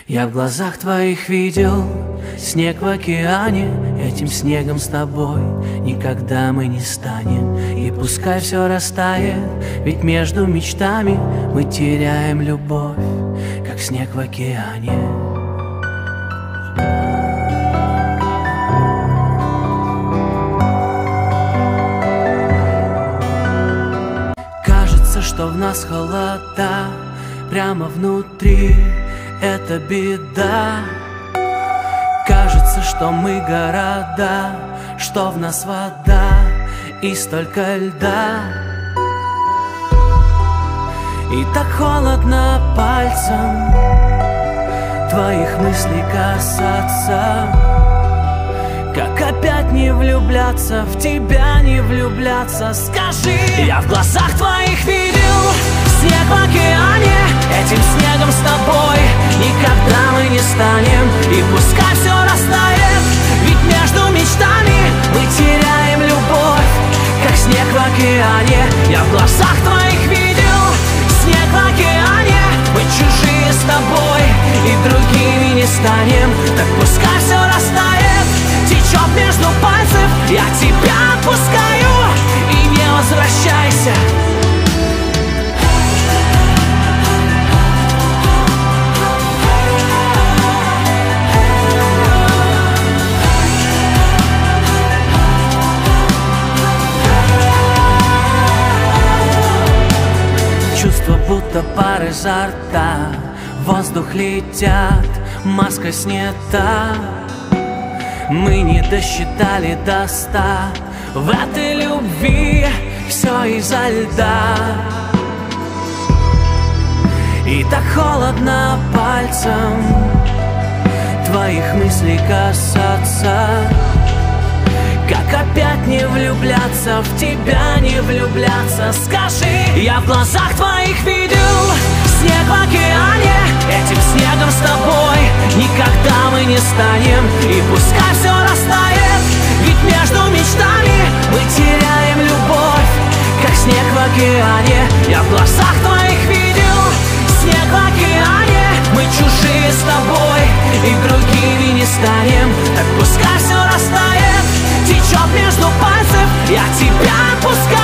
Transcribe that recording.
Я в глазах твоих видел снег в океане. Этим снегом с тобой никогда мы не станем. И пускай все растает, ведь между мечтами мы теряем любовь, как снег в океане. Кажется, что в нас холода прямо внутри. Это беда. Кажется, что мы города, что в нас вода и столько льда. И так холодно пальцем твоих мыслей касаться. Как опять не влюбляться, в тебя не влюбляться? Скажи, я в глазах твоих видел снег в океане. Этим снегом с тобой никогда мы не станем. И пускай все растает, ведь между мечтами мы теряем любовь, как снег в океане. Я в глазах твоих видел снег в океане. Мы чужие с тобой и другими не станем. Так пускай все растает, течет между пальцев. Я тебя отпускаю, и не возвращайся. Чувство, будто пар изо рта, воздух летят, маска снята. Мы не досчитали до 100. В этой любви все из-за льда. И так холодно пальцем твоих мыслей касаться. Как опять не влюбляться, в тебя не влюбляться? Скажи, я в глазах твоих видел снег в океане. Этим снегом с тобой никогда мы не станем. И пускай все растает, ведь между мечтами мы теряем любовь, как снег в океане. Я в глазах твоих видел снег в океане. Мы чужие с тобой и другими не станем. Так пускай все растает, течет между пальцев. Я тебя отпускаю.